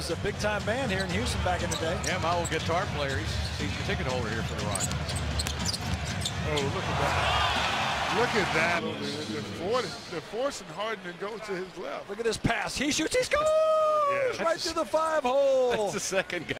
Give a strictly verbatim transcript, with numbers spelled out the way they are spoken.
was a big-time band here in Houston back in the day. Yeah, my old guitar player. He's, he's the ticket holder here for the Rock. Oh, look at that. Look at that. They're, forcing, they're forcing Harden to go to his left. Look at this pass. He shoots. He scores! Yeah. Right through the five hole. That's the second guy.